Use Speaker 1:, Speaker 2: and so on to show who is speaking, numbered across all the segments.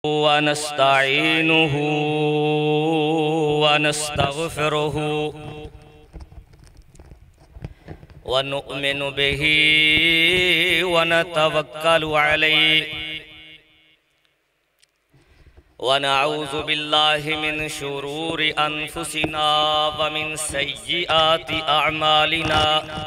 Speaker 1: ونستعينه ونستغفره ونؤمن به ونتوكل عليه ونعوذ بالله من شرور أنفسنا ومن سيئات أعمالنا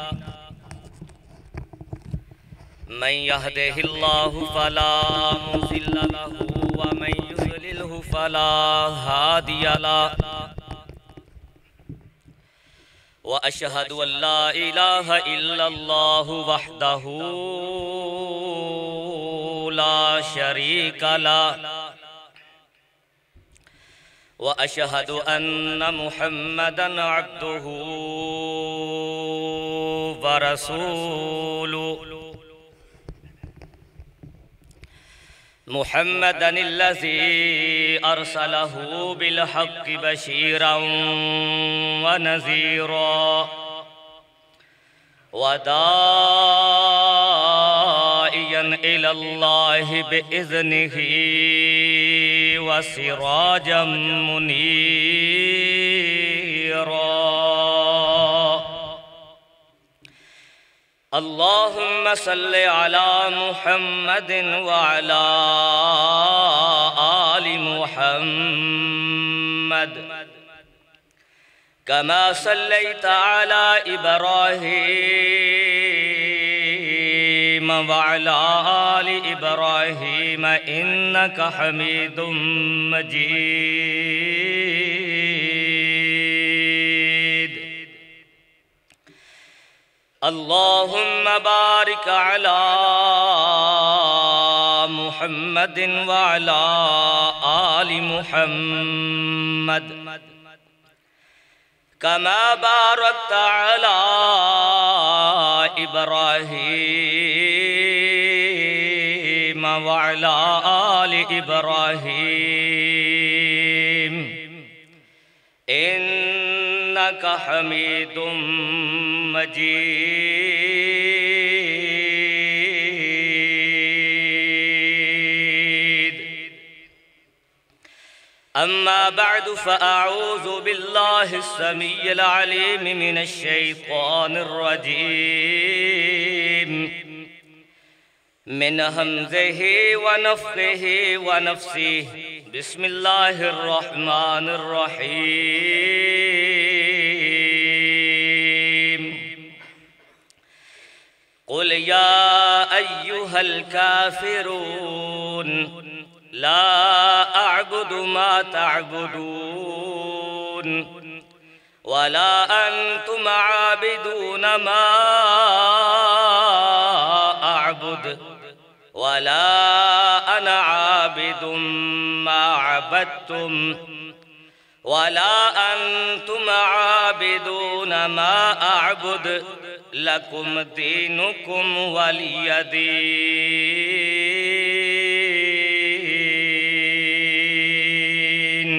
Speaker 1: من يهده الله فلا مضل له ومن يضلله فلا هادي له وأشهد أن لا إله إلا الله وحده لا شريك له وأشهد أن محمدًا عبده ورسوله محمدًا الذي أرسله بالحق بشيرًا ونذيرًا وداعيًا إلى الله بإذنه وسراجًا منيرًا اللهم صل على محمد وعلى آل محمد كما صليت على إبراهيم وعلى آل إبراهيم إنك حميد مجيد اللهم بارك على محمد وعلى آل محمد كما باركت على إبراهيم وعلى آل إبراهيم إنك حميد مجيد أما بعد فأعوذ بالله السميع العليم من الشيطان الرجيم من همزه ونفخه ونفسه بسم الله الرحمن الرحيم قل يا أيها الكافرون لا أعبد ما تعبدون ولا أنتم عابدون ما أعبد ولا أنا عابد ما عبدتم ولا أنتم عابدون ما أعبد لكم دينكم ولي دين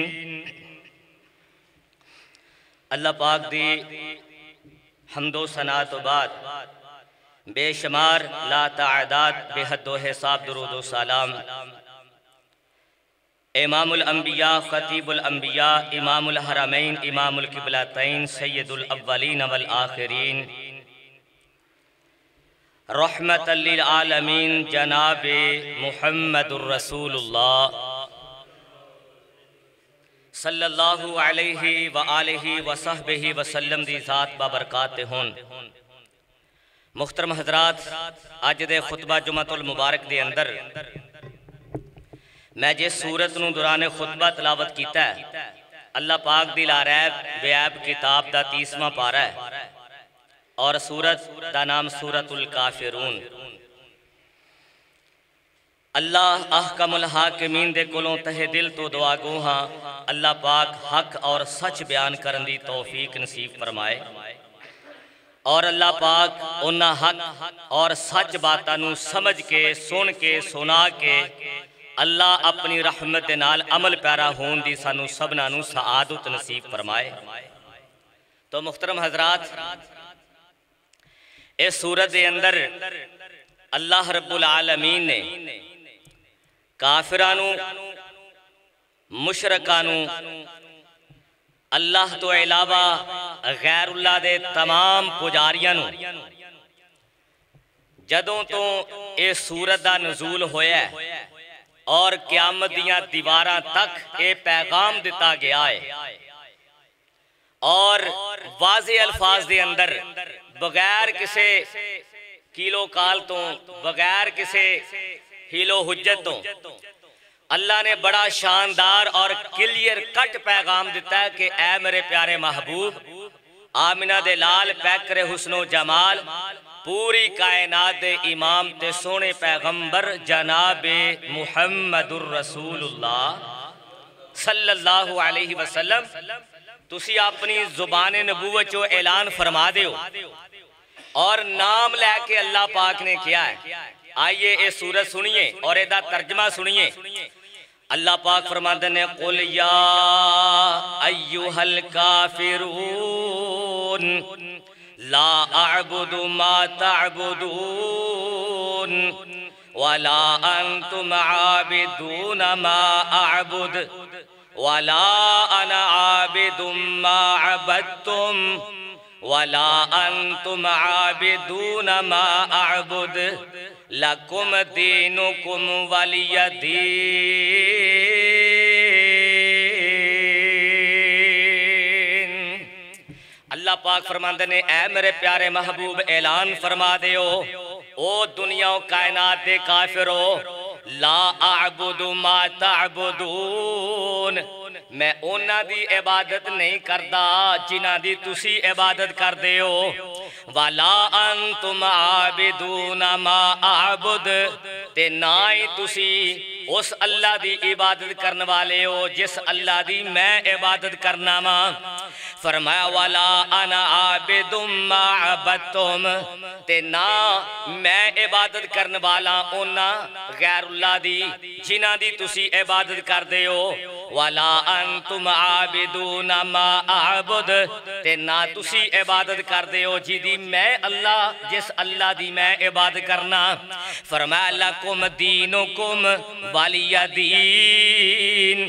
Speaker 1: اللہ پاک دی حمد و ثنا تو بعد بے شمار لا تعداد بے حد و حساب درود و سلام امام الانبیاء خطیب الانبیاء امام الحرمین امام القبلتین سید الاولین والآخرین رحمت للعالمین جناب محمد الرسول اللہ صلی اللہ علیہ وآلہ وصحبہ وسلم دی ذات بابرکات ہون محترم حضرات آج دے خطبہ جمعۃ المبارک دے اندر میں جس سورت نو دوران خطبہ تلاوت کیتا ہے اللہ پاک دی لا ریب بے عیب کتاب دا 30واں پارہ ہے اور سورت دا نام سورت الکافرون اللہ احکم الحاکمین دے کلوں تہ دل تو دعا گو ہاں اللہ پاک حق اور سچ بیان کرن دی توفیق نصیب فرمائے اور اللہ پاک انہا حق اور سچ باتانو سمجھ کے سن کے سنا کے اللہ اپنی رحمت دے نال عمل پیرا ہون دی سانو سبنانو سعادت نصیب فرمائے تو محترم حضرات اس سورت دے اندر اللہ رب العالمین نے کافرانو مشرکانو اللہ تو علاوہ غیر اللہ دے تمام پجاریاں نو جدوں تو اے سورت دا نزول ہویا ہے اور قیامت دیاں دیواراں تک اے پیغام دیتا گیا ہے اور واضح الفاظ دے اندر بغیر کسے کیلو کال تو بغیر کسے ہیلو حجت تو اللہ نے بڑا شاندار اور کلیئر کٹ پیغام دیتا ہے کہ اے میرے پیارے محبوب آمنہ دے لال پیکر حسن و جمال پوری کائنات دے امام تے سونے پیغمبر جناب محمد الرسول اللہ صلی اللہ علیہ وسلم تسی اپنی زبان نبوت جو اعلان فرما دے ہو اور نام لے کے اللہ پاک نے کیا ہے آئیے اے سورت سنیے اور ایدہ ترجمہ سنیے اللہ پاک فرماتے ہیں قُلْ يَا أَيُّهَا الْكَافِرُونَ لَا أَعْبُدُ مَا تَعْبُدُونَ وَلَا أَنْتُمْ عَابِدُونَ مَا أَعْبُدُ وَلَا أَنَا عَابِدٌ مَا عَبَدْتُمْ وَلَا أَنْتُمْ عَابِدُونَ مَا أَعْبُدُ لَكُمْ دِينُكُمْ وَلِيَ دِين اللہ پاک فرماندے نے اے میرے پیارے محبوب اعلان فرما دیو او دنیا و کائنات دے کافرو لا اعبد ما تعبدون میں اونا دی عبادت نہیں کردا جنہ دی تسی عبادت کر دیو وَلَا أَنْتُمْ عَابِدُونَ مَا أَعْبُدُ تے نائی تسی اس اللہ دی عبادت کرنے والے ہو جس اللہ دی میں عبادت کرنا ماں فرمایا وَلَا أَنَا عَابِدٌ مَا عَبَدْتُمْ تے نا میں عبادت کرنے والا اونا غیر اللہ دی جنہ دی تسی عبادت کر دے ہو وَلَا أَنْتُمْ عَابِدُونَ مَا أَعْبُدُ تے نا تسی عبادت کر دے ہو جی دی میں اللہ جس اللہ دی میں عبادت کرنا فرمایا لَكُمْ دِينُكُمْ وَلِيَ دِين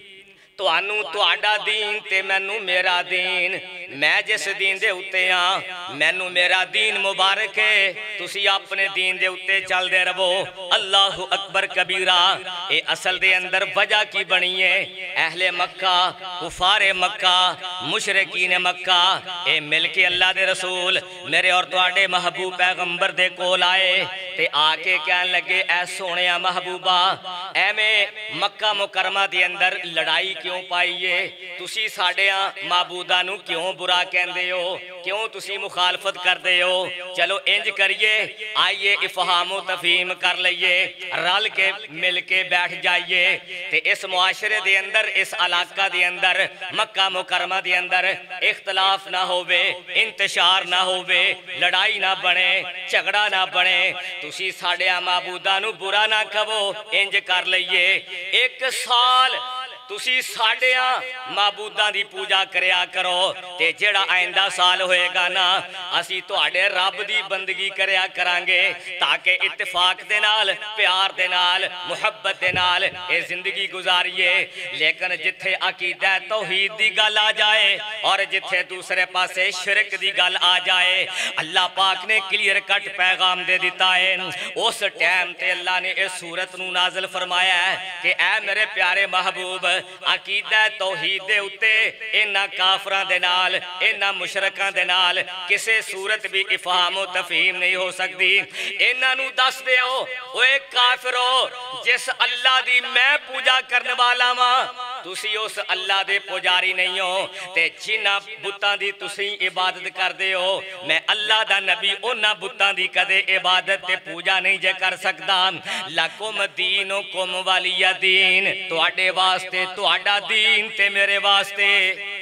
Speaker 1: تو آنو تو آڈا دین تے مینو میرا دین میں جس دین دے اتے ہاں مینو میرا دین مبارک ہے تسی اپنے دین دے اتے چل دے رہو اللہ اکبر کبیرہ اے اصل دے اندر وجہ کی بنی ہے اہل مکہ کفار مکہ مشرکین مکہ اے مل کے اللہ دے رسول میرے اور تواڈے محبوب پیغمبر دے کول آئے تے آکے کہن لگے اے سونیا محبوبہ اے میں مکہ مکرمہ دے اندر لڑائی کیوں پائیے تسی ساڑیاں معبودہ نو کیوں برا کہندے ہو کیوں تسی مخالفت کر دے ہو چلو انج کریے آئیے افہام و تفہیم کر لئیے رل کے مل کے بیٹھ جائیے تے اس معاشرے دے اندر اس علاقہ دے اندر مکہ مکرمہ دے اندر اختلاف نہ ہووے انتشار نہ ہووے لڑائی نہ بنے جھگڑا نہ بنے تسی ساڑیاں معبودہ نو برا نہ کھو انج کر لئیے ایک سال تسی ساڑیاں معبوداں دی پوجا کریا کرو تے جڑا آئندہ سال ہوئے گا نا اسی تو آڑے رب دی بندگی کریا کرانگے تاکہ اتفاق دے نال پیار دے نال محبت دے نال اے زندگی گزاریے لیکن جتھے عقیدہ توحید دی گل آ جائے اور جتھے دوسرے پاسے شرک دی گل آ جائے اللہ پاک نے کلیئر کٹ پیغام دے دیتا ہے اس ٹائم تے اللہ نے اس صورت نو نازل فرمایا ہے کہ اے میرے پیارے محبوب عقیدہ توحید دے اتے انہا کافران دے نال انہا مشرکان دے نال کسے صورت بھی افہام و تفہیم نہیں ہو سکتی انہا نو دس دے ہو وہ ایک کافر ہو جس اللہ دی میں پوجا کرنے والا ماں تسی اس اللہ دے پوجاری نہیں ہو تے جنہ بتاں دی تسی عبادت کر دے ہو میں اللہ دا نبی انہا بتاں دی کدے عبادت تے پوجا نہیں جے کر سکتا لَكُمْ دِينُكُمْ وَلِيَ دِين تو آڈے واسطے تو آڈا دین تے میرے واسطے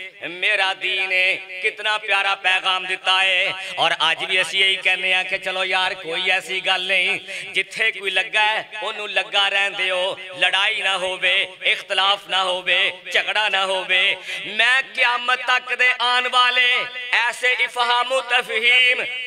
Speaker 1: میرا دین ہے کتنا پیارا پیغام دیتا ہے اور آج بھی ایسی یہی کہنے ہیں کہ چلو یار کوئی ایسی گل نہیں جتھے کوئی لگا ہے انہوں لگا رہن دے ہو لڑائی نہ ہووے اختلاف نہ ہووے جھگڑا نہ ہووے میں قیامت تک دے آن والے ایسے افہام و تفہیم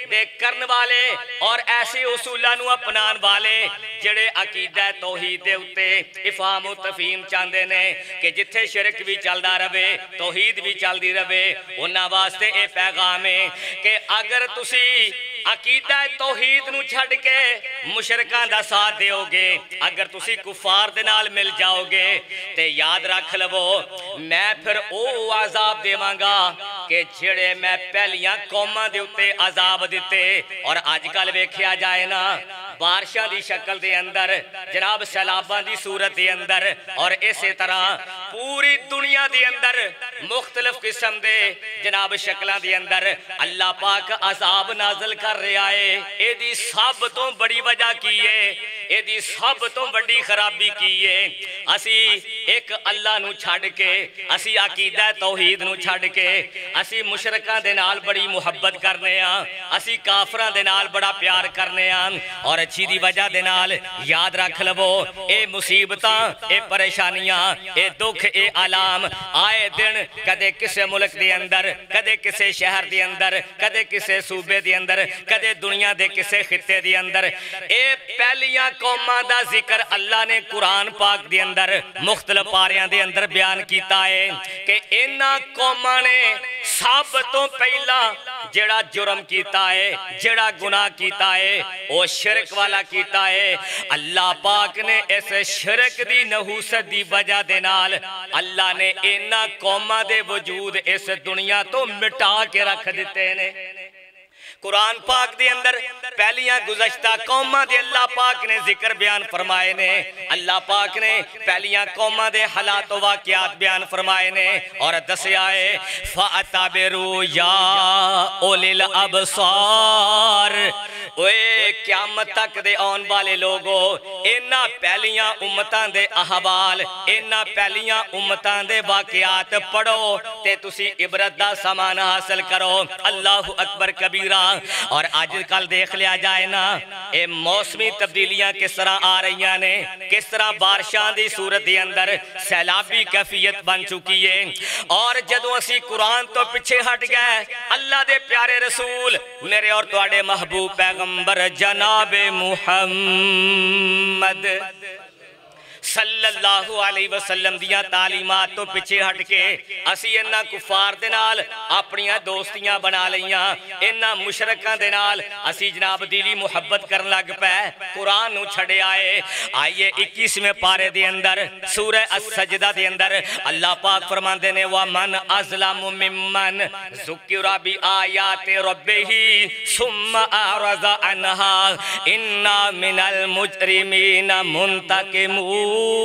Speaker 1: دے کرن والے اور ایسے اصولہ نو اپنان والے جڑے عقیدہ توحید دے اتے افہام و تفہیم چاندے نے کہ جتھے شرک بھی چلدا رہے توحید بھی چل دی رہے انہاں واسطے اے پیغام ہے کہ اگر تسی عقیدہ توحید نو چھڑ کے مشرکان دا ساتھ دیو گے اگر تسی کفار دے نال مل جاؤ گے تے یاد رکھ لو میں پھر او عذاب دیواں گا کہ جڑے میں پہلیاں قوماں دے اتے عذاب دیتے اور آج کل ویکھیا جائے نا بارشاں دی شکل دے اندر جناب سیلاباں دی صورت دے اندر اور اسی طرح پوری دنیا دے اندر مختلف قسم دے جناب شکلاں دے اندر اللہ پاک عذاب نازل کر رہا ہے اے دی سب تو بڑی وجہ کی ہے اے دی سب تو بڑی خرابی کی ہے اسی ایک اللہ نو چھڑ کے اسی عقیدہ توحید نو چھڑ کے اسی مشرکاں دے نال بڑی محبت کرنے ہاں اسی کافراں دے نال بڑا پیار کرنے ہاں اور اچھی دی وجہ دے نال یاد رکھ لو اے مصیبتاں اے پریشانیاں اے دکھ اے علام آئے دن کدے کسے ملک دے اندر کدے کسے شہر دے اندر کدے کسے صوبے دے اندر کدے دنیا دے کسے خطے دے اندر اے پہلیاں قوماں دا ذکر اللہ نے قرآن پاک دے اندر مختلف پاریاں دے اندر بیان کیتا ہے کہ انہاں قوماں نے سب تو پہلا جڑا جرم کیتا ہے جڑا گناہ کیتا ہے وہ شرک والا کیتا ہے اللہ پاک نے اس شرک دی نحوست دی وجہ دے نال اللہ نے انہاں قوماں دے وجود اس دنیا تو مٹا کے رکھ دیتے نے قرآن پاک دے اندر پہلیاں گزشتہ قوماں دے اللہ پاک نے ذکر بیان فرمائے نے اللہ پاک نے پہلیاں قوماں دے حالات و واقعات بیان فرمائے نے اور دسے آئے فَأَتَبِرُوا يَا أُولِي الْأَبْصَارِ اوے قیامت تک دے آن والے لوگو انہاں پہلیاں امتان دے احوال انہاں پہلیاں امتان دے واقعات پڑھو تے تسی عبرت دا سامان حاصل کرو اللہ اکبر کبیرہ اور آج کل دیکھ لیا جائے نا اے موسمی تبدیلیاں کس طرح آ رہی نے کس طرح بارشاں دی صورت دے اندر سیلابی کیفیت بن چکی ہے اور جدوں اسی قرآن تو پیچھے ہٹ گئے اللہ دے پیارے رسول میرے اور تواڈے محبوب پیغمبر جناب محمد صلی اللہ علیہ وسلم دیاں تعلیمات تو پیچھے ہٹ کے اسی انہاں کفار دے نال اپنیاں دوستیاں بنا لیاں انہاں مشرکاں دے نال اسی جناب دلی محبت کرن لگ پے قرآن نو چھڑے آئیے 21ویں پارے دے اندر سورہ السجدہ دے اندر اللہ پاک فرماندے نے وَمَنْ أَظْلَمُ مِمَّنْ ذُكِّرَ بِآيَاتِ رَبِّهِ ثُمَّ أَعْرَضَ عَنْهَا إِنَّا مِنَ الْمُجْرِمِينَ مُنْتَقِمُونَ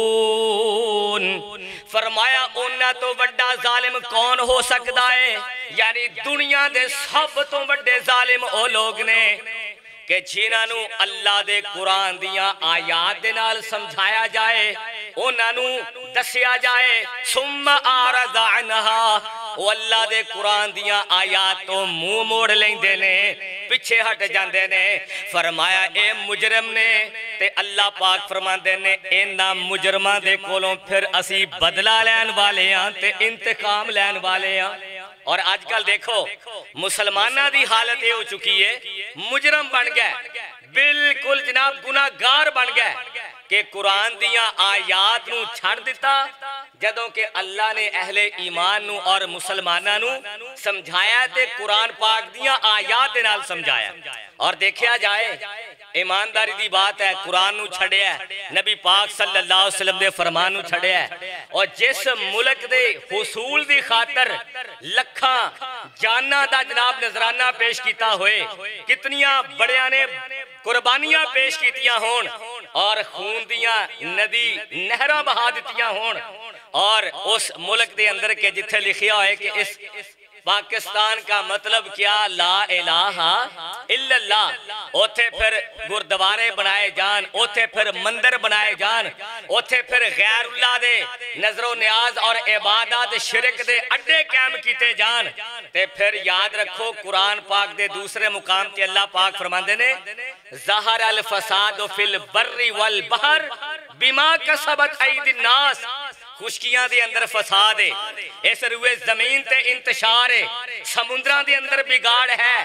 Speaker 1: فرمایا انہاں تو بڑا ظالم کون ہو سکتا ہے یعنی دنیا دے سب تو بڑے ظالم او لوگ نے کہ جنہاں نو اللہ دے قرآن دیاں آیات دے نال سمجھایا جائے انہاں نو دسیا جائے ثم اعرض عنها وہ اللہ دے قرآن دیاں آیات تو منہ موڑ لیندے نے پیچھے ہٹ جاندے نے فرمایا اے مجرم نے تے اللہ پاک فرماندے نے انہاں مجرماں دے کولوں پھر اسی بدلہ لین والے ہاں تے انتقام لین والے ہاں اور آج کل دیکھو مسلمانہ دی حالت یہ ہو چکی ہے مجرم بن گئے بالکل جناب گناہگار بن گئے کہ قرآن دیاں آیات نو چھڑ دیتا جدوں کہ اللہ نے اہل ایمان نو اور مسلمانہ نو سمجھایا تے قرآن پاک دیاں آیات دے نال سمجھایا اور دیکھیا جائے ایمانداری دی بات ہے قرآن نو چھڑے ہے نبی پاک صلی اللہ علیہ وسلم دے فرمان نو چھڑے ہے اور جس ملک دے حصول دی خاطر لکھاں جانہ دا جناب نظرانہ پیش کیتا ہوئے کتنیاں بڑیاں نے قربانیاں پیش کیتیاں ہون اور خون دیاں ندی نہرہ بہا دیتیاں ہون اور اس ملک دے اندر کے جتھے لکھیا ہوئے کہ اس پاکستان کا مطلب کیا لا الہ الا اللہ اوتھے پھر گردوارے بنائے جان اوتھے پھر مندر بنائے جان اوتھے پھر غیر اللہ دے نظر و نیاز اور عبادات شرک دے اڈے قائم کیتے جان تے پھر یاد رکھو قرآن پاک دے دوسرے مقام تے اللہ پاک فرماندے نے ظہر الفساد فی البر والبحر بما کسبت اید الناس خشکیاں دے اندر فساد ہے اس روئے زمین تے انتشار ہے سمندران دے اندر بگاڑ ہے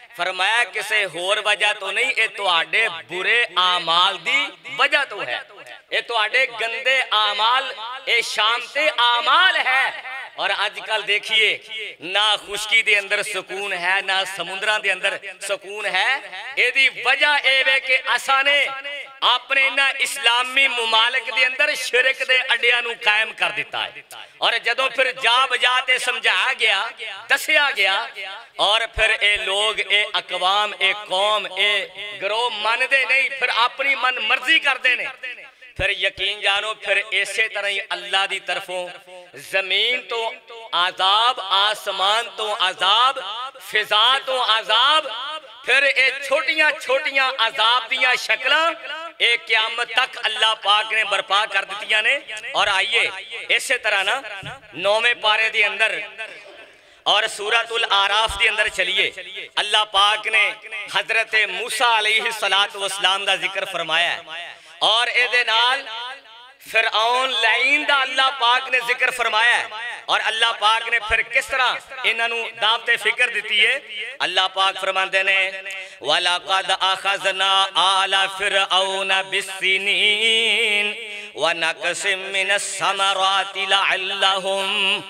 Speaker 1: فرمایا کسے ہور وجہ تو نہیں، اے تواڈے برے اعمال دی وجہ تو ہے، اے تواڈے گندے اعمال، اے شامتے اعمال ہے۔ اور آج کل دیکھیے نہ خشکی دے اندر سکون ہے، نہ سمندران دے اندر سکون ہے۔ اے دی وجہ اے وے کہ آسانے اپنے نہ اسلامی ممالک دے اندر شرک دے اڈیاں نو قائم کر دیتا ہے، اور جدوں پھر جا بجاتے سمجھایا گیا، دسیا گیا، اور پھر اے لوگ، اے اقوام، اے قوم، اے گروہ من دے نہیں، پھر اپنی من مرضی کر دینے۔ پھر یقین جانو پھر اسی طرح ہی اللہ دی طرفوں زمین تو عذاب، آسمان تو عذاب، فضا تو عذاب، پھر اے چھوٹیاں چھوٹیاں عذاب دیاں شکلاں اے قیامت تک اللہ پاک نے برپا کر دیتیاں نے۔ اور آئیے اسی طرح نا 9ویں پارے دی اندر اور سورۃ الاعراف دی اندر چلیے، اللہ پاک نے حضرت موسیٰ علیہ السلام دا ذکر فرمایا ہے، اور اے دے نال فرعون لعین دا اللہ پاک نے ذکر فرمایا ہے، اور اللہ پاک نے پھر کس طرح انہوں دعوت فکر دیتی ہے۔ اللہ پاک فرماندے نے وَلَقَدْ أَخَذْنَا آلَ فِرْعَوْنَ بِالسِّنِينَ وَنَقْصٍ مِّنَ الثَّمَرَاتِ لَعَلَّهُمْ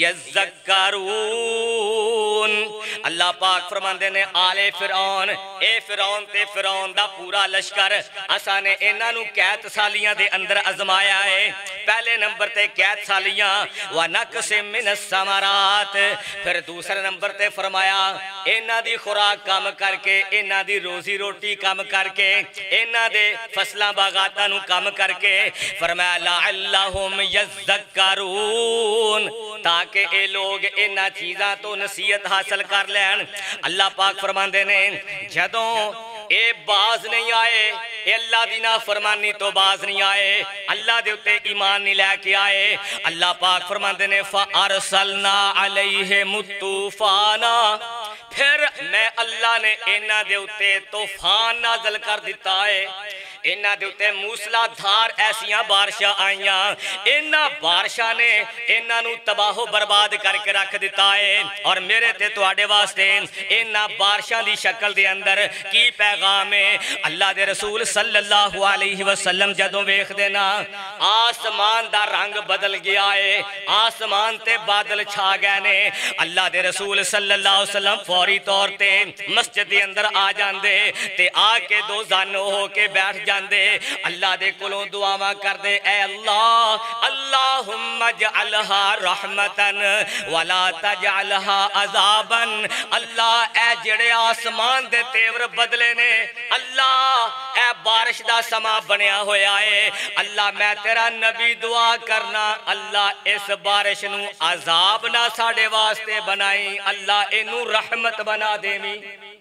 Speaker 1: يَذَّكَّرُونَ۔ اللہ پاک فرماندے نے آلِ فرعون، اے فرعون تے فرعون دا پورا لشکر، اساں نے انہاں نو قید سالیاں دے اندر آزمایا ہے۔ پہلے نمبر تے قید سالیاں وَنَقْصٍ مِّنَ الثَّمَرَاتِ، پھر دوسرے نمبر تے فرمایا انہاں دی خوراک کم کر کے، انہاں دی روزی روٹی کم کر کے، انہاں دے فصلاں باغاتاں نو کم کر کے، فرمایا لَعَلَّهُمْ يَذَّكَّرُونَ، تاکہ اے لوگ انہاں چیزاں تو نصیحت حاصل کر لین۔ اللہ پاک فرماندے نے جدوں اے باز نہیں آئے، اے اللہ دی نافرمانی تو باز نہیں آئے، اللہ دے اتے ایمان نہیں لے کے آئے، اللہ پاک فرماندے نے فَأَرْسَلْنَا عَلَيْهِمُ الطُّوفَانَ، پھر میں اللہ نے انہاں دے اتے طوفان نازل کر دیتا ہے، انہاں دے اتے موسلا دھار ایسیاں بارشاں آئیاں، انہاں بارشاں نے انہاں نو تباہ و برباد کر کے رکھ دیتا ہے۔ اور میرے تے تواڈے واسطے انہاں بارشاں دی شکل دے اندر کی پیغام ہے؟ اللہ دے رسول صلی اللہ علیہ وسلم جدوں ویکھ دینا آسمان دا رنگ بدل گیا ہے، آسمان تے بادل چھا گئے نے، اللہ دے رسول صلی اللہ علیہ وسلم فوری طور تے مسجد دے اندر آ جاندے تے آ کے دو زانو ہو کے بیٹھ جاندے، اللہ دے کولوں دعاواں کر دے، اے اللہ اللہم اجعلها رحمتن ولا تجعلها عذابن، اللہ اے جڑے آسمان دے تیور بدلے نے، اللہ اے بارش دا سما بنیا ہویا ہے، اللہ میں تیرا نبی دعا کرنا، اللہ اس بارش نو عذاب نہ ساڑے واسطے بنائی، اللہ انو رحمت بنا دیویں،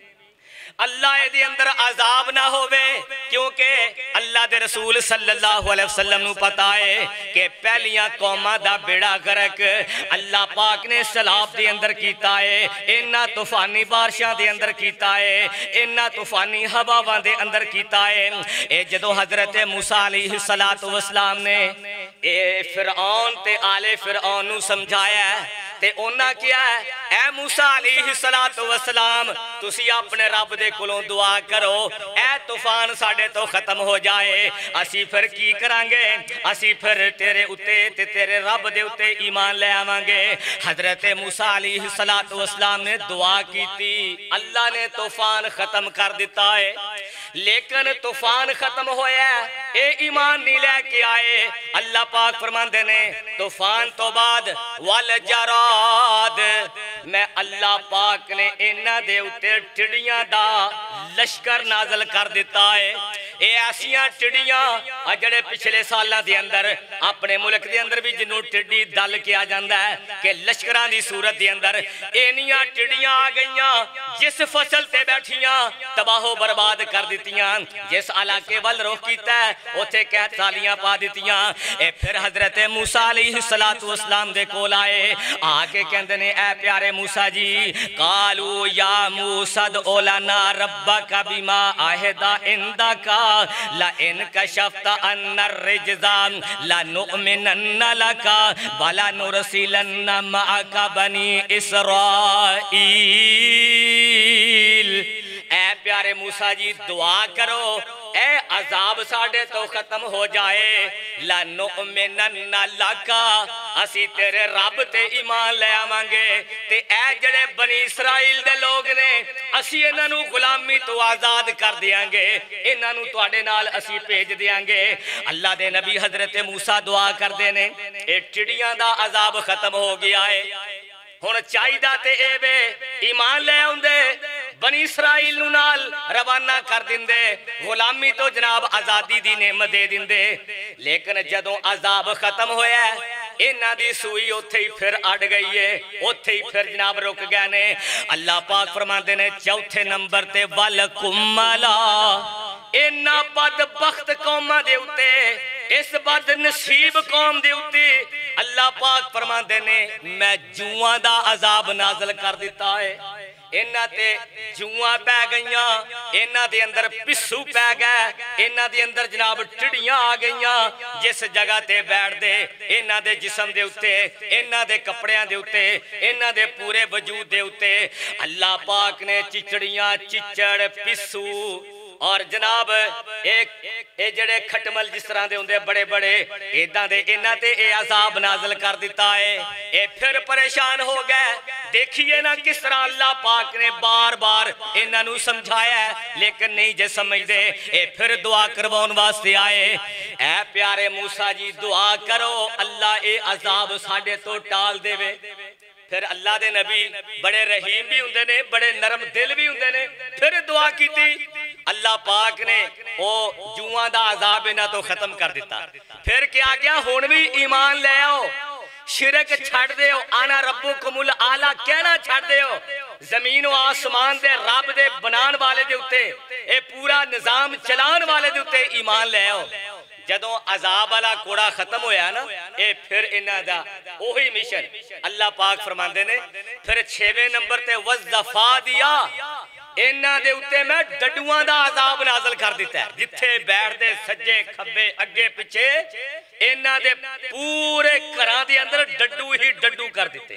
Speaker 1: اللہ دے اندر عذاب نہ ہوئے، کیونکہ اللہ دے رسول صلی اللہ علیہ وسلم نو پتا ہے کہ پہلیاں قومہ دا بیڑا غرق اللہ پاک نے سیلاب دے اندر کیتا ہے، انہاں طوفانی بارشاں دے اندر کیتا ہے، انہاں طوفانی ہواواں دے اندر کیتا ہے۔ اے جدو حضرت موسیٰ علیہ السلام نے اے فرعون تے آل فرعون نو سمجھایا ہے تے انہاں کیا ہے، اے موسیٰ علیہ السلام تسی اپنے رب دے کلوں دعا کرو، اے طوفان ساڑے تو ختم ہو جائے، اسی پھر کی کرانگے، اسی پھر تیرے اتے تے تیرے رب دے اتے ایمان لے آوانگے۔ حضرت موسیٰ علیہ السلام نے دعا کی تھی، اللہ نے طوفان ختم کر دیتا ہے، لیکن طوفان ختم ہویا ہے، اے ایمان نہیں لے کے آئے، اللہ پاک فرماندے نے طوفان تو بعد والجراد، میں اللہ پاک نے انہاں دے اتے ٹڈیاں دا لشکر نازل کر دیتا ہے۔ اے ایسیاں ٹڈیاں جڑے پچھلے سالاں دے اندر اپنے ملک دے اندر بھی جنوں ٹڈی دل کیا جاندہ ہے کہ لشکران دی صورت دے اندر اینیاں ٹڈیاں آ گئیاں، جس فصل تے بیٹھیاں تباہ و برباد کر دیتیاں، جس علاقے وال روح کیتا ہے اتھے قید سالیاں پا دیتیاں۔ اے پھر حضرت موسیٰ علیہ السلام دے کول آئے، آکے کہندے نے اے پیارے موسیٰ جی، قالو یا موسیٰ دعو لنا ربک بما آہدہ اندکا لئن کشفت ان الرجزا لنؤمنن لکا ولنرسلن معک بنی اسرائیل۔ پیارے موسیٰ جی دعا کرو اے عذاب ساڑھے تو ختم ہو جائے لَنُؤْمِنَنَّ لَكَ اسی تیرے رب تے ایمان لے آمانگے تے اے جڑے بنی اسرائیل دے لوگ نے اسی انہوں غلامی تو آزاد کر دیاں گے انہوں تو آڑے نال اسی پیج دیاں گے اللہ دے نبی حضرت موسیٰ دعا کر دینے اے ٹڑیاں دا عذاب ختم ہو گیا ہے ہون چاہی دا تے اے بے ایمان لے آؤں دے بنی اسرائیل نال روانہ کر دندے غلامی تو جناب آزادی دی نعمت دے دندے لیکن جدوں عذاب ختم ہویا ہے انہ دی سوئی اتھے ہی پھر اڑ گئی ہے اتھے ہی پھر جناب رک گئے نے اللہ پاک فرماندے نے چوتھے نمبر تے وَلَكُمْ مَلَا انہ بدبخت قومہ دے اتے اس بد نصیب قوم دے اتے اللہ پاک فرماندے نے میں جوان دا عذاب نازل کر دیتا ہے انہ تے جوان پہ گئیاں انہ دے اندر پسو پہ گئے انہ دے اندر جناب ٹڑیاں آ گئیاں جس جگہ تے بیٹھ دے انہ دے جسم دے اتے انہ دے کپڑیاں دے اتے انہ دے پورے وجود دے اتے اللہ پاک نے چچڑیاں چچڑ پسو اور جناب ایک جڑے کھٹمل جس طرح دے ہوندے بڑے بڑے ایداں دے انہاں تے اے عذاب نازل کر دیتا ہے اے پھر پریشان ہو گئے دیکھئے نا کس طرح اللہ پاک نے بار بار انہاں نو سمجھایا ہے لیکن نہیں جے سمجھ دے اے پھر دعا کرواؤن واسطے آئے اے پیارے موسیٰ جی دعا کرو اللہ اے عذاب ساڑھے تو ٹال دے وے پھر اللہ دے نبی بڑے رحیم بھی ہوندے نے بڑے نرم دل بھی ہوندے نے پھر دعا کی تھی اللہ پاک نے او جوان دا عذاب نہ تو ختم کر دیتا پھر کیا گیا ہون بھی ایمان لے آؤ شرک چھڑ دے ہو آنا ربکم العالی کہنا چھڑ دے ہو زمین و آسمان دے رب دے بنان والے دے اتے اے پورا نظام چلان والے دے اتے ایمان لے آؤ جدوں عذاب والا کوڑا ختم ہویا نا اے پھر انہاں دا اوہی مشن اللہ پاک فرماندے نے پھر 6ویں نمبر تے وَزَّفَا دیا انہاں دے اتے میں ڈڈوان دا عذاب نازل کر دیتا ہے جتھے بیٹھ دے سجے کھبے اگے پچھے انہاں دے پورے کران دے اندر ڈڈو ہی ڈڈو کر دیتے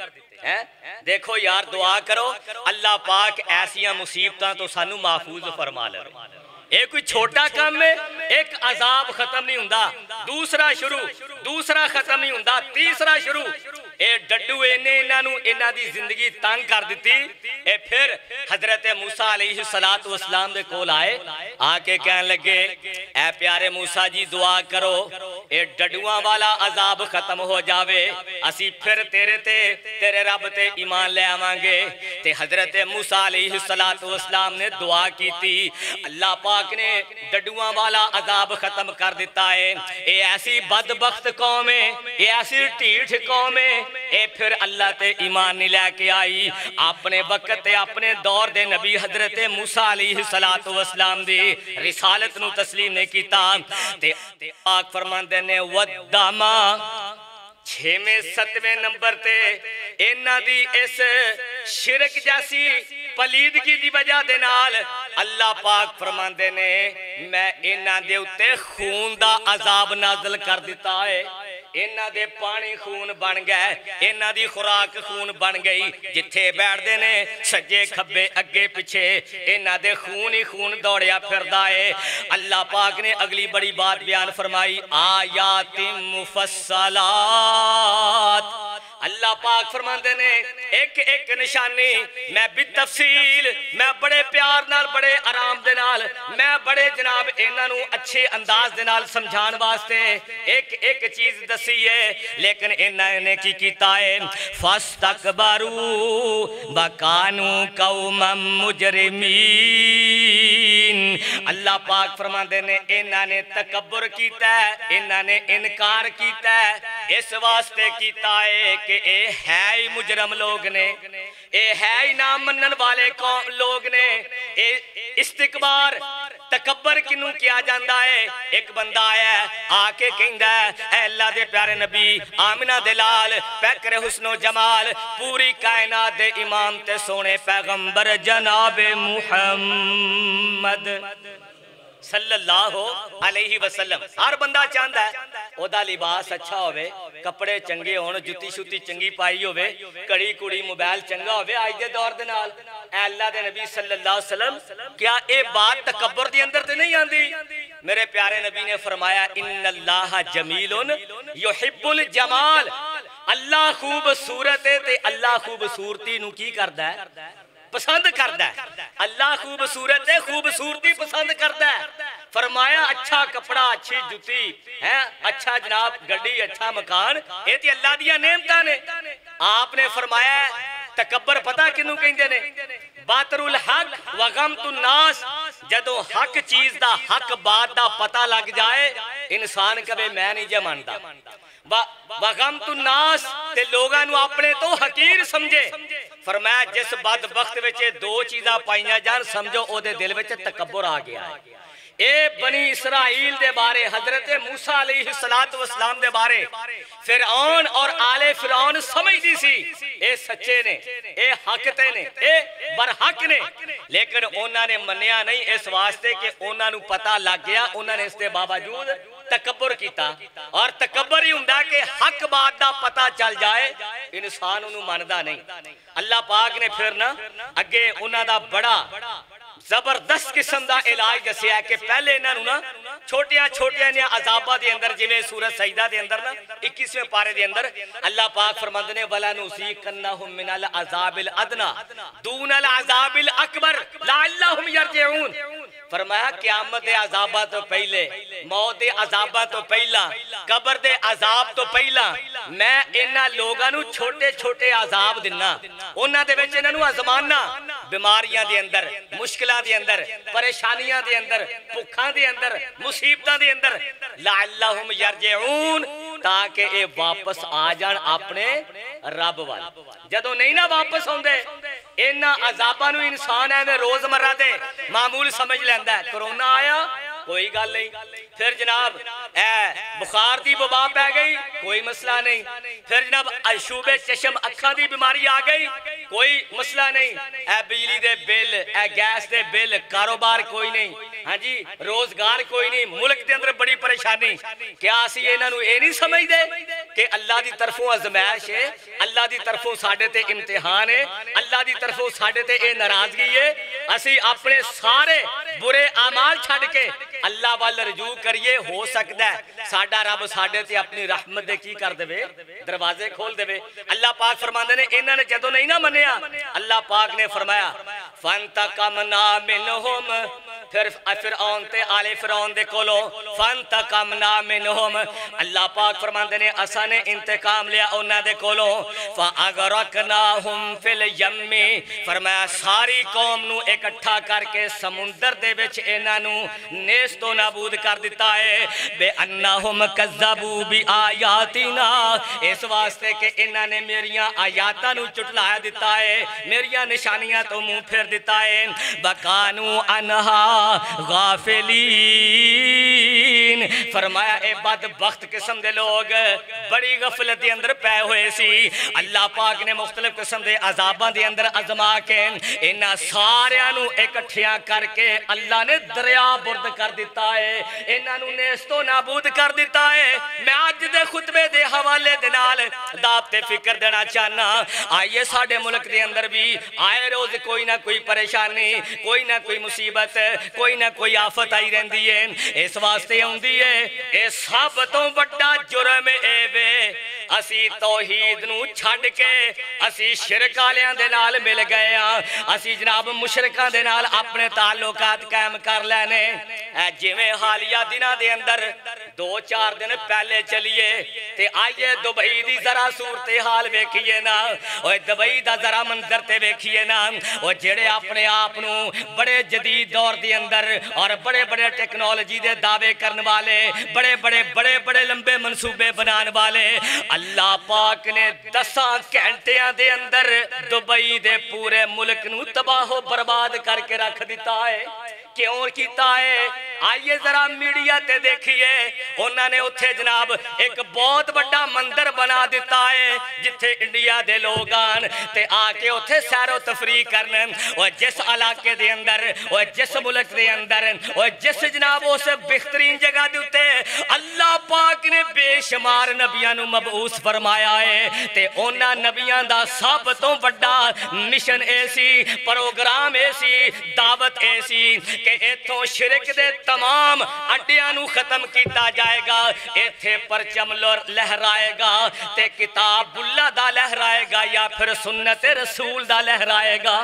Speaker 1: دیکھو یار دعا کرو اللہ پاک ایسیاں مصیبتاں تو سانو محفوظ فرما لے ایک کوئی چھوٹا کام ہے ایک عذاب ختم نہیں ہوندہ دوسرا شروع دوسرا ختم نہیں ہوندہ تیسرا شروع اے ڈڈو انہاں دی زندگی تنگ کر دیتی اے پھر حضرت موسیٰ علیہ السلام دے کول آئے آکے کہنے لگے اے پیارے موسیٰ جی دعا کرو اے ڈڈوان والا عذاب ختم ہو جاوے اسی پھر تیرے رب تے ایمان لے آمانگے تے حضرت موسیٰ علیہ السلام نے دعا کی تھی اللہ پاک نے ڈڈوان والا عذاب ختم کر دیتا ہے اے ایسی بدبخت قوم ہے اے ایسی ٹھیٹھ قوم ہے اے پھر اللہ تے ایمان نہیں لے کے آئی اپنے وقت تے اپنے دور دے نبی حضرت موسیٰ علیہ السلام دی رسالت نو تسلیم نے کیتا تے پاک فرماندے نے وَدَّمَا 6ویں 7ویں نمبر تے انہاں دی اس شرک جیسی پلیدگی دی وجہ دے نال اللہ پاک فرماندے نے میں انہاں دے اتے خون دا عذاب نازل کر دیتا ہے انہاں دے پانی خون بن گئے انہاں دی خوراک خون بن گئی جتھے بیٹھ دے نے سجے کھبے اگے پچھے انہاں دے خون ہی خون دوڑیا پھردا ہے اللہ پاک نے اگلی بڑی بات بیان فرمائی آیات مفصلات اللہ پاک فرماندے نے ایک ایک نشانی میں بالتفصیل میں بڑے پیار نال بڑے آرام دے نال میں بڑے جناب انہاں نو اچھے انداز دے نال سمجھان واسطے ایک ایک چیز دسی ہے لیکن انہاں نے کی کیتا ہے فاستکبروا وکانوا قوما مجرمین اللہ پاک فرماندے نے انہاں نے تکبر کیتا ہے انہاں نے انکار کیتا ہے اس واسطے کیتا ہے کہ اے ہے ہی مجرم لوگ نے اے ہے ہی نام منن والے لوگ نے اے استکبار تکبر کنوں کیا جاندہ ہے ایک بندہ آیا ہے آکے کہندہ ہے اے اللہ دے پیارے نبی آمنہ دلال پیکر حسن و جمال پوری کائنات دے امام تے سونے پیغمبر جناب محمد صلی اللہ علیہ وسلم. ہر بندہ چاہتا ہے او دا لباس اچھا ہوئے, کپڑے چنگے ہون, جتی شتی چنگی پائی ہوئے, کڑی کڑی موبائل چنگا ہوئے. آج دے دور دے نال اے اللہ دے نبی صلی اللہ علیہ وسلم, کیا اے بات تکبر دی اندر تے نہیں آندی؟ میرے پیارے نبی نے فرمایا ان اللہ جمیل یحب الجمال. اللہ خوبصورت ہے تے اللہ خوبصورتی نو کی کردا ہے؟ پسند کردا ہے. اللہ خوبصورت ہے, خوبصورتی پسند کردا ہے. فرمایا اچھا کپڑا, اچھی جتی ہے, اچھا جناب گڈی, اچھا مکان, اے تے اللہ دیاں نعمتاں نے. آپ نے فرمایا تکبر پتہ کنوں کہندے نے؟ باطر الحق وغمت الناس. جدوں حق چیز دا, حق بات دا پتہ لگ جائے, انسان کبھی میں نہیں جے ماندا. وغمت الناس تے لوگاں نو اپنے تو حقیر سمجھے. فرمایا جس بدبخت وچ دو چیزاں پائیاں جان, سمجھو او دے دل وچ تکبر آ گیا ہے. اے بنی اسرائیل دے بارے, حضرت موسیٰ علیہ السلام دے بارے فرعون اور آل فرعون سمجھ دی سی اے سچے نے, اے حق تے نے, اے برحق نے, لیکن انہوں نے منیا نہیں اس واسطے کہ انہوں نے پتہ لگ گیا. انہوں نے اس دے باوجود تکبر کیتا, اور تکبر ہی ہوندا کہ حق بات دا پتہ چل جائے انسان انہوں ماندا نہیں. اللہ پاک نے پھر نا اگے انہوں دا بڑا زبردست قسم دا علاج دسیا ہے کہ پہلے انہوں نا چھوٹیاں چھوٹیاں نے عذابہ دے اندر, جویں سورۃ سجدہ دے اندر نا 21ویں پارے دے اندر اللہ پاک فرماندے نے وَلَنُذِيقَنَّهُم مِّنَ الْعَذَابِ الْأَدْنَىٰ دُونَ الْعَذَابِ الْأَكْبَرِ لَعَلَّهُمْ يَرْجِعُونَ. فرمایا قیامت دے عذابہ تو پہلے, موت دے عذابہ تو پہلا, قبر دے عذاب تو پہلا میں انہاں لوگاں نو چھوٹے چھوٹے عذاب دینا, انہاں دے وچ انہاں نو آزمانا, بیماریاں دے اندر, مشکلاں دے اندر, پریشانیاں دے اندر, بھوکاں دے اندر, مصیبتاں دے اندر, لعلہم یرجعون, تاکہ اے واپس آ جان اپنے رب وال. جدوں نہیں نہ واپس ہوندے انہاں عذاباں نو انسان ہے روز مرہ دے معمول سمجھ لیندا ہے. کرونا آیا کوئی گل نہیں, پھر جناب بخار دی وبا پہ گئی کوئی مسئلہ نہیں, پھر جناب عشوب چشم اکھاں دی بیماری آ گئی کوئی مسئلہ نہیں, بجلی دے بل, گیس دے بل, کاروبار کوئی نہیں, ہاں جی روزگار کوئی نہیں, ملک دے اندر بڑی پریشانی. کیا اسی انہاں نو اے نہیں سمجھ دے کہ اللہ دی طرفوں آزمائش ہے, اللہ دی طرفوں ساڈے تے امتحان ہے, اللہ دی طرفوں ساڈے تے اے ناراضگی ہے, اسی اپنے سارے برے اعمال چھڈ کے اللہ وال رجوع کریے, ہو سکتا ہے ساڈا رب ساڈے تے اپنی رحمت دے کی کر دے, دروازے کھول دے. اللہ پاک فرماندے نے انہاں نے جدوں نہیں نہ منیا, اللہ پاک نے فرمایا فانتقمنا منہم, پھر فرعون تے آل فرعون دے کولو فانتقمنا منہم, اللہ پاک فرماندے نے اساں نے انتقام لیا انہاں دے کولو, فاغرقناہم فی الیم, فرمایا ساری قوم نو اکٹھا کر کے سمندر دے وچ انہاں نو نیست و نابود کر دیتا ہے, بے انہم کذبوا بآیاتنا, اس واسطے کہ انہاں نے میریاں آیاتاں نو چٹلایا دیتا ہے, میریاں نشانیاں تو منہ پھیر دیتا ہے, وَقَانُوا عَنْهَا غَافِلِينَ. فرمایا اے بدبخت قسم دے لوگ بڑی غفلت دے اندر پے ہوئے سی. اللہ پاک نے مختلف قسم دے عذاباں دے اندر ازما کے انہاں ساریاں نو اکٹھیاں کر کے اللہ نے دریا برد کر دیتا ہے, انہاں نو نیست و نابود کر دیتا ہے. میں آج دے خطبے دے حوالے دے نال دعوت فکر دینا چاہنا, آئیے ساڈے ملک دے اندر بھی آئے روز کوئی نہ کوئی پریشانی, کوئی نہ کوئی مصیبت, کوئی نہ کوئی آفت آئی رہندی ہے. اس واسطے ہوندی ہے اے سب تو بڑا جرم اے وے اسی توحید نو چھڈ کے اسی شرک والیاں دے نال مل گئے ہاں, اسی جناب مشرکاں دے نال اپنے تعلقات قائم کر لینے. جویں حالیہ دناں دے اندر 2-4 دن پہلے چلیے تے آئیے دبئی دی ذرا صورتحال ویکھیے نا, اوے دبئی دا ذرا منظر تے ویکھیے نا, او جڑے اپنے آپ نو بڑے جدید دور دے اندر اور بڑے بڑے ٹیکنالوجی دے دعوے کرن والے, بڑے بڑے لمبے منصوبے بنان والے, اللہ پاک نے 10 گھنٹیاں دے اندر دبئی دے پورے ملک نو تباہ و برباد کر کے رکھ دیتا ہے. کیوں کیتا ہے؟ آئیے ذرا میڈیا تے دیکھیے انہوں نے اتھے جناب ایک بہت بڑا مندر بنا دیتا ہے جتھے انڈیا دے لوگ آن تے آکے اتھے سیر و تفریح کرنے اور جس علاقے دے اندر اور جس ملک دے اندر اور جس جناب اسے بہترین جگہ دیتے اللہ پاک نے بے شمار نبیاں نو مبعوث فرمایا ہے تے اونا نبیاں دا سب تو بڑا مشن ایسی پروگرام ایسی دعوت ایسی کہ ایتھوں شرک دے تمام اڈیاں نو ختم کیتا جائے گا ایتھے پرچم لہرائے گا تے کتاب اللہ دا لہرائے گا یا پھر سنت رسول دا لہرائے گا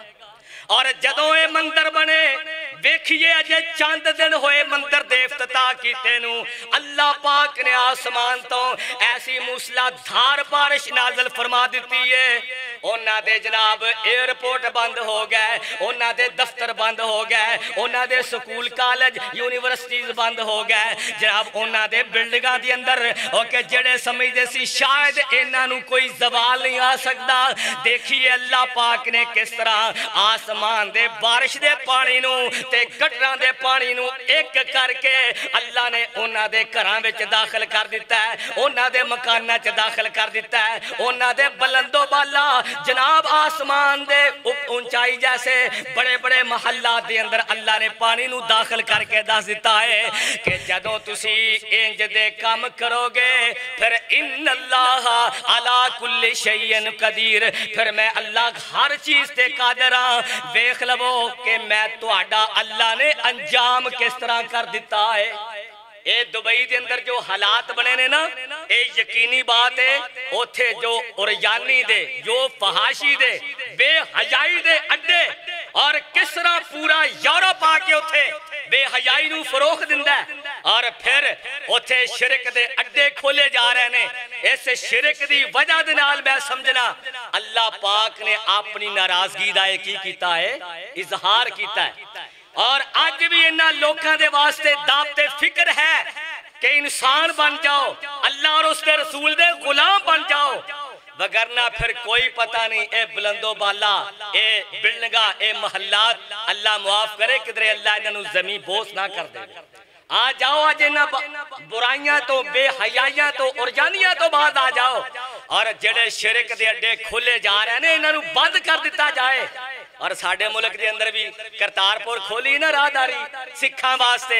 Speaker 1: اور جدوں اے مندر بنے دیکھئے اجے چاند دن ہوئے مندر دے افتتاح کیتے نو اللہ پاک نے آسمان تو ایسی موسلا دھار بارش نازل فرما دیتی ہے اونا دے جناب ایئرپورٹ بند ہو گئے اونا دے دفتر بند ہو گئے اونا دے سکول کالج یونیورسٹیز بند ہو گئے جناب اونا دے بلڈنگاں دی اندر اوکے جڑے سمجھدے سی شاید انہاں نو کوئی زوال نہیں آ سکدا دیکھیے اللہ پاک نے کس طرح آسمان دے بارش دے پانی نو تے گٹراں دے پانی نو ایک کر کے اللہ نے اونا دے گھراں وچ داخل کر دیتا ہے اونا دے مکاناں وچ داخل کر دیتا ہے اونا دے بلند و بالا جناب آسمان دے اونچائی جیسے بڑے بڑے محلات دے اندر اللہ نے پانی نو داخل کر کے دس دیتا ہے کہ جدوں تسی انج دے کام کرو گے پھر ان اللہ علی کل شیء قدیر پھر میں اللہ ہر چیز تے قادر ہاں دیکھ لو کہ میں تہاڈا اللہ نے انجام کس طرح کر دیتا ہے اے دبئی دے اندر جو حالات بنے نے نا اے یقینی بات ہے اوتھے جو اوریانی دے جو فحاشی دے بے حیائی دے اڈے اور کس طرح پورا یورپ آکے اوتھے بے حیائی نو فروغ دندا ہے اور پھر اوتھے شرک دے اڈے کھولے جا رہے نے اس شرک دی وجہ دے نال میں سمجھنا اللہ پاک نے اپنی ناراضگی دا کی کیتا ہے اظہار کیتا ہے اور آج بھی انہاں لوکاں دے واسطے دعوت فکر ہے کہ انسان بن جاؤ اللہ اور اس کے رسول دے غلام بن جاؤ وگرنہ پھر کوئی پتہ نہیں اے بلندو بالا اے بلنگا اے محلات اللہ معاف کرے کدھرے اللہ انہوں زمین بوس نہ کر دے آ جاؤ آج انہاں برائیاں تو بے حیائیاں تو اورجانیاں تو بعد آ جاؤ اور جڑے شرک دے اڈے کھلے جا رہے ہیں انہوں بند کر دیتا جائے اور ساڑھے ملک دے اندر بھی کرتارپور کھولی نا راہ داری سکھاں واسطے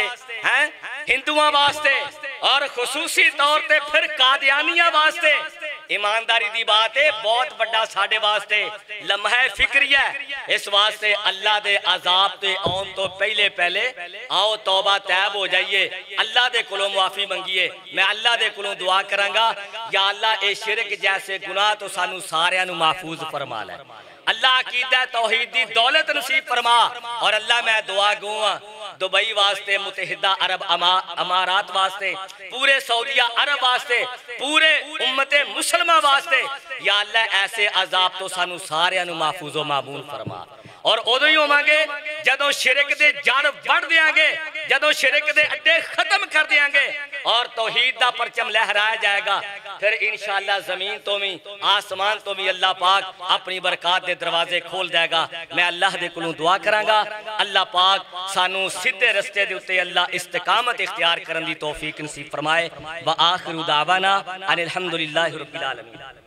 Speaker 1: ہندوان واسطے اور خصوصی طور تے پھر قادیانیاں واسطے ایمانداری دی بات ہے بہت بڑا ساڑھے واسطے لمحہ فکری ہے اس واسطے اللہ دے عذاب تے آن تو پہلے آؤ توبہ تیب ہو جائیے اللہ دے کلوں معافی منگیے میں اللہ دے کلوں دعا کرانگا یا اللہ اے شرک جیسے گناہ تو سانو ساریاں نو محفوظ فرما لے اللہ عقیدہ توحید دی دولت نصیب فرما اور اللہ میں دعا گوں دبئی واسطے متحدہ عرب امارات واسطے پورے سعودیہ عرب واسطے پورے امت مسلمہ واسطے یا اللہ ایسے عذاب تو سانو سارے انو محفوظ و معمول فرما اور ادھو ہی ہوں گے جدوں شرک دے جڑ بڑھ دیاں گے جدوں شرک دے اڈے ختم کر دیاں گے اور توحید دا پرچم لہرایا جائے گا پھر انشاءاللہ زمین تو بھی آسمان تو بھی اللہ پاک اپنی برکات دے دروازے کھول دے گا میں اللہ دے کلوں دعا کرانگا اللہ پاک سانو سدھے رستے دے اتے اللہ استقامت اختیار کرن دی توفیق نصیب فرمائے وآخر دعوانا ان الحمدللہ رب العالمین